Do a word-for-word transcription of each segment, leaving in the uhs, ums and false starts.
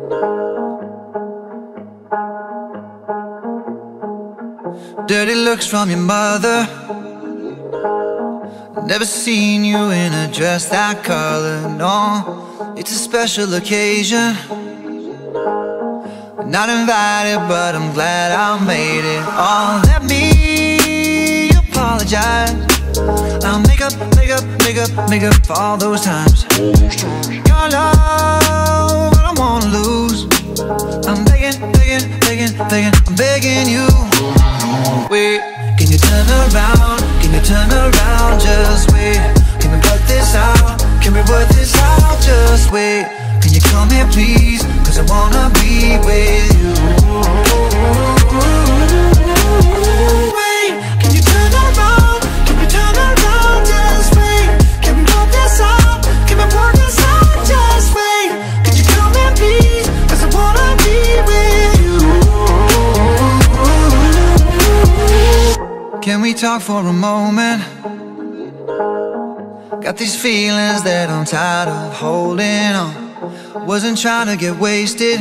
Dirty looks from your mother. Never seen you in a dress that color, no. It's a special occasion. Not invited, but I'm glad I made it. Oh, let me apologize. I'll make up, make up, make up, make up for all those times. Your love, I don't wanna lose. I'm begging, begging, begging, begging, I'm begging you. Wait, can you turn around? Can you turn around? Just wait. Can we work this out? Can we work this out? Just wait. Can you come here please? Cause I wanna be with you. Wait, can you turn around? Can we turn around? Just wait. Can we work this out? Can we work this out? Just wait. Can you come here please? Cause I wanna be with you. Can we talk for a moment? Got these feelings that I'm tired of holding on. Wasn't trying to get wasted.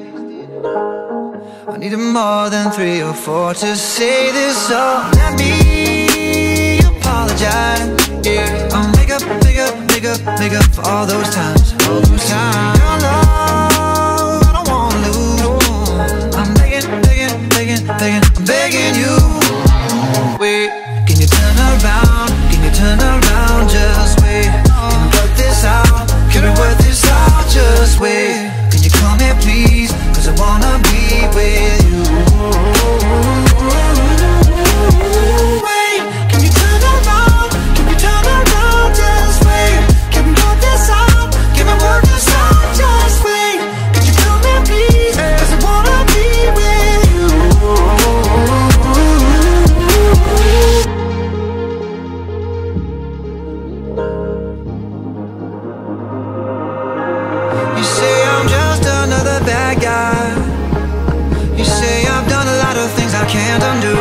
I needed more than three or four to say this, so let me apologize. Yeah, I'll make up, make up, make up, make up for all those times, all those times. Your love, I don't wanna lose. I'm begging, begging, begging, begging, I'm begging you. Wait, can you turn around? Can you turn around? Just wait. Can we work this out? Can we work this out? Just wait. Can you come here please? Cause I wanna be with you. Wait, can you turn around? Can you turn around? Just wait. Can we work this out? Can we work this out? Just wait. Can you come here please? Cause I wanna be with you. You say I'm just another bad guy. You say I've done a lot of things I can't undo.